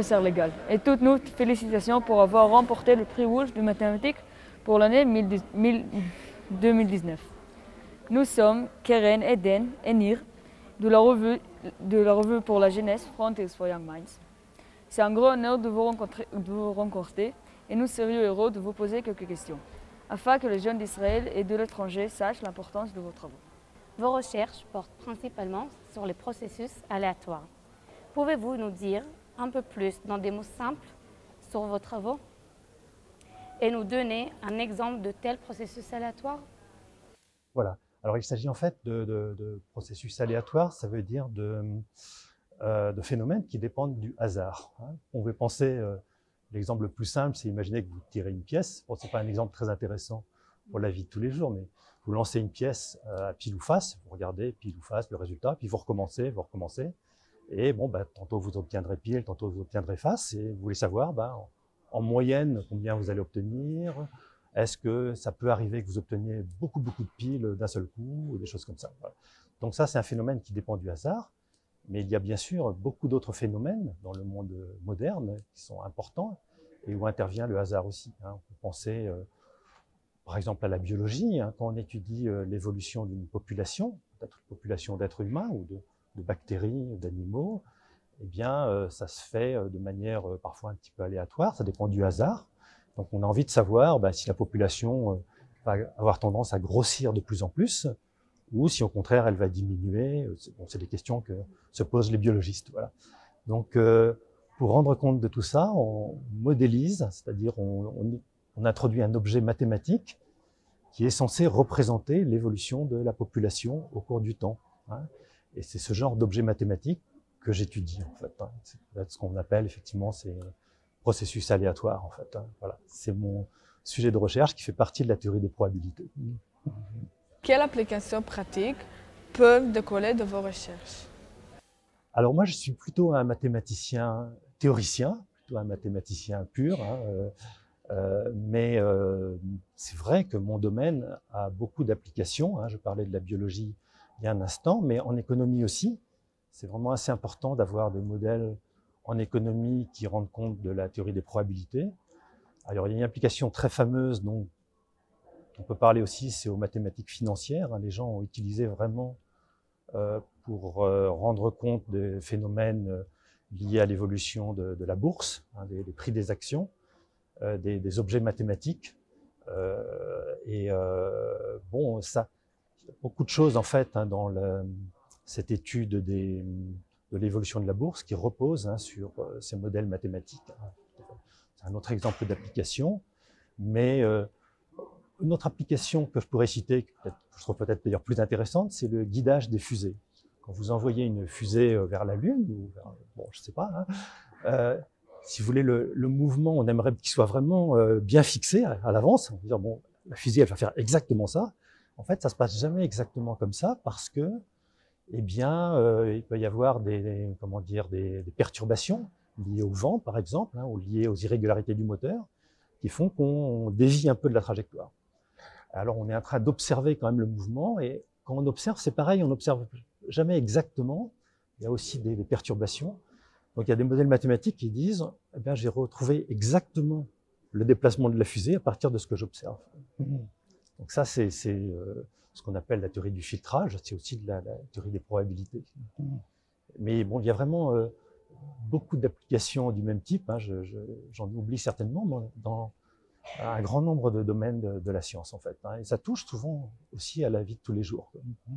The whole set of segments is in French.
professeur légal. Et toutes nos félicitations pour avoir remporté le prix rouge de mathématiques pour l'année 2019. Nous sommes Keren, Eden et Nir de la revue pour la jeunesse Frontiers for Young Minds. C'est un grand honneur de vous rencontrer et nous serions heureux de vous poser quelques questions, afin que les jeunes d'Israël et de l'étranger sachent l'importance de vos travaux. Vos recherches portent principalement sur les processus aléatoires. Pouvez-vous nous dire un peu plus, dans des mots simples, sur vos travaux et nous donner un exemple de tel processus aléatoire? Voilà. Alors, il s'agit en fait de processus aléatoires, ça veut dire de phénomènes qui dépendent du hasard. On veut penser, l'exemple le plus simple, c'est imaginer que vous tirez une pièce. Bon, ce n'est pas un exemple très intéressant pour la vie de tous les jours, mais vous lancez une pièce à pile ou face, vous regardez pile ou face le résultat, puis vous recommencez, et bon, tantôt vous obtiendrez pile, tantôt vous obtiendrez face, et vous voulez savoir en moyenne combien vous allez obtenir. Est-ce que ça peut arriver que vous obteniez beaucoup de piles d'un seul coup, ou des choses comme ça. Voilà. Donc ça, c'est un phénomène qui dépend du hasard, mais il y a bien sûr beaucoup d'autres phénomènes dans le monde moderne qui sont importants et où intervient le hasard aussi. On peut penser par exemple à la biologie, quand on étudie l'évolution d'une population, peut-être une population d'êtres humains ou de bactéries, d'animaux, eh bien ça se fait de manière parfois un petit peu aléatoire, ça dépend du hasard. Donc on a envie de savoir si la population va avoir tendance à grossir de plus en plus, ou si au contraire elle va diminuer. C'est des questions que se posent les biologistes. Voilà. Donc pour rendre compte de tout ça, on modélise, c'est-à-dire on introduit un objet mathématique qui est censé représenter l'évolution de la population au cours du temps. Et c'est ce genre d'objet mathématique que j'étudie en fait. C'est ce qu'on appelle effectivement ces processus aléatoires en fait. Voilà, c'est mon sujet de recherche qui fait partie de la théorie des probabilités. Quelles applications pratiques peuvent découler de vos recherches? Alors moi, je suis plutôt un mathématicien théoricien, plutôt un mathématicien pur, mais c'est vrai que mon domaine a beaucoup d'applications. Je parlais de la biologie il y a un instant, mais en économie aussi. C'est vraiment assez important d'avoir des modèles en économie qui rendent compte de la théorie des probabilités. Alors il y a une application très fameuse dont on peut parler aussi, c'est aux mathématiques financières. Les gens ont utilisé vraiment pour rendre compte des phénomènes liés à l'évolution de la bourse, des prix des actions, des objets mathématiques. Bon, ça, beaucoup de choses en fait dans cette étude de l'évolution de la bourse qui repose sur ces modèles mathématiques. C'est un autre exemple d'application, mais une autre application que je pourrais citer, que je trouve peut-être d'ailleurs plus intéressante, c'est le guidage des fusées. Quand vous envoyez une fusée vers la Lune, ou vers, bon, je sais pas, si vous voulez, le mouvement, on aimerait qu'il soit vraiment bien fixé à l'avance. On va dire, bon, la fusée, elle va faire exactement ça. En fait, ça se passe jamais exactement comme ça parce que, eh bien, il peut y avoir des perturbations liées au vent, par exemple, ou liées aux irrégularités du moteur, qui font qu'on dévie un peu de la trajectoire. Alors, on est en train d'observer quand même le mouvement, et quand on observe, c'est pareil, on n'observe jamais exactement. Il y a aussi des perturbations. Donc, il y a des modèles mathématiques qui disent, eh bien, j'ai retrouvé exactement le déplacement de la fusée à partir de ce que j'observe. Donc ça, c'est ce qu'on appelle la théorie du filtrage, c'est aussi de la théorie des probabilités. Mais bon, il y a vraiment beaucoup d'applications du même type, j'en oublie certainement, dans un grand nombre de domaines de la science, en fait. Et ça touche souvent aussi à la vie de tous les jours.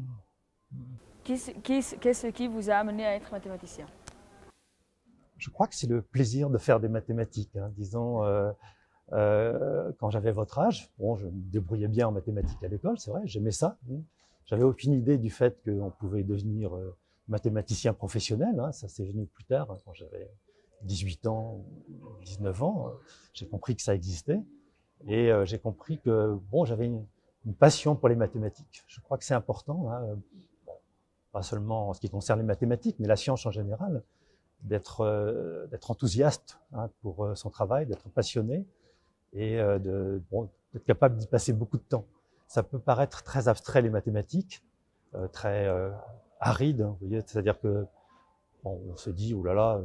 Qu'est-ce qui vous a amené à être mathématicien? Je crois que c'est le plaisir de faire des mathématiques. Disons, quand j'avais votre âge, bon, je me débrouillais bien en mathématiques à l'école, c'est vrai, j'aimais ça. J'avais aucune idée du fait qu'on pouvait devenir mathématicien professionnel. Ça c'est venu plus tard, quand j'avais 18 ans, 19 ans. J'ai compris que ça existait. Et j'ai compris que bon, j'avais une passion pour les mathématiques. Je crois que c'est important, bon, pas seulement en ce qui concerne les mathématiques, mais la science en général, d'être enthousiaste pour son travail, d'être passionné et d'être capable d'y passer beaucoup de temps. Ça peut paraître très abstrait les mathématiques, très aride, vous voyez, c'est-à-dire que bon, on se dit oh là là,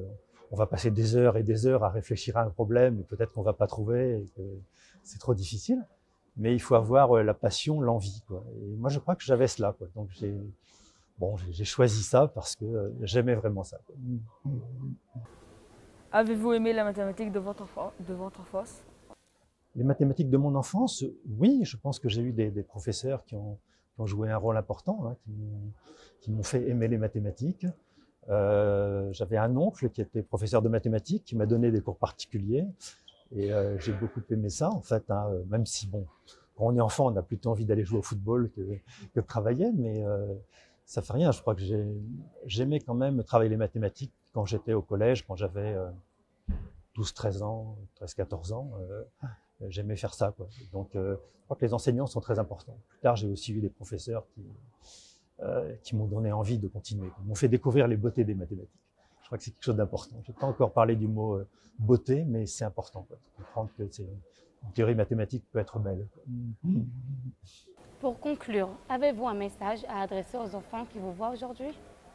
on va passer des heures et des heures à réfléchir à un problème, et peut-être qu'on va pas trouver, et que c'est trop difficile. Mais il faut avoir la passion, l'envie, quoi. Et moi, je crois que j'avais cela, quoi. Donc j'ai choisi ça parce que j'aimais vraiment ça, quoi. Avez-vous aimé la mathématique de votre enfance? Les mathématiques de mon enfance, oui, je pense que j'ai eu des professeurs qui ont joué un rôle important, hein, qui m'ont fait aimer les mathématiques. J'avais un oncle qui était professeur de mathématiques, qui m'a donné des cours particuliers, et j'ai beaucoup aimé ça, en fait, hein, même si, bon, quand on est enfant, on a plutôt envie d'aller jouer au football que de travailler, mais ça fait rien. Je crois que j'aimais quand même travailler les mathématiques quand j'étais au collège, quand j'avais 12-13 ans, 13-14 ans. J'aimais faire ça, quoi. Donc, je crois que les enseignants sont très importants. Plus tard, j'ai aussi eu des professeurs qui m'ont donné envie de continuer, qui m'ont fait découvrir les beautés des mathématiques. Je crois que c'est quelque chose d'important. Je n'ai pas encore parlé du mot beauté, mais c'est important, quoi, de comprendre que une théorie mathématique peut être belle, quoi. Pour conclure, avez-vous un message à adresser aux enfants qui vous voient aujourd'hui?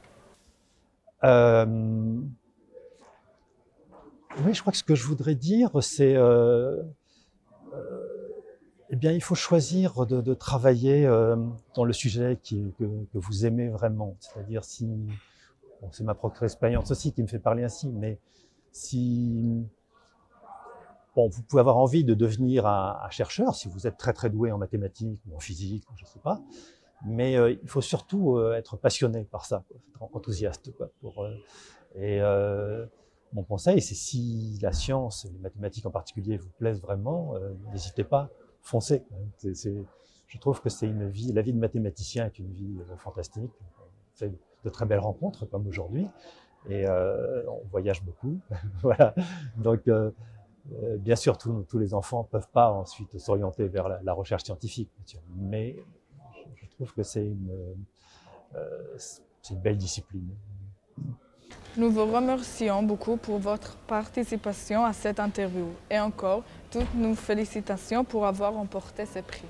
Oui, je crois que ce que je voudrais dire, c'est eh bien, il faut choisir de travailler dans le sujet que vous aimez vraiment. C'est-à-dire si, bon, c'est ma propre expérience aussi qui me fait parler ainsi, mais si, bon, vous pouvez avoir envie de devenir un chercheur, si vous êtes très très doué en mathématiques ou en physique, je ne sais pas, mais il faut surtout être passionné par ça, quoi, être enthousiaste, quoi, mon conseil, c'est si la science, les mathématiques en particulier, vous plaisent vraiment, n'hésitez pas, foncez. Je trouve que la vie de mathématicien est une vie fantastique. On fait de très belles rencontres, comme aujourd'hui, et on voyage beaucoup. Voilà. Donc, bien sûr, tous les enfants ne peuvent pas ensuite s'orienter vers la recherche scientifique, bien sûr, mais je trouve que c'est une belle discipline. Nous vous remercions beaucoup pour votre participation à cette interview et encore, toutes nos félicitations pour avoir remporté ce prix.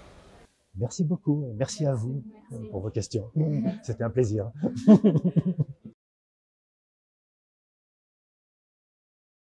Merci beaucoup, merci à vous pour vos questions. C'était un plaisir.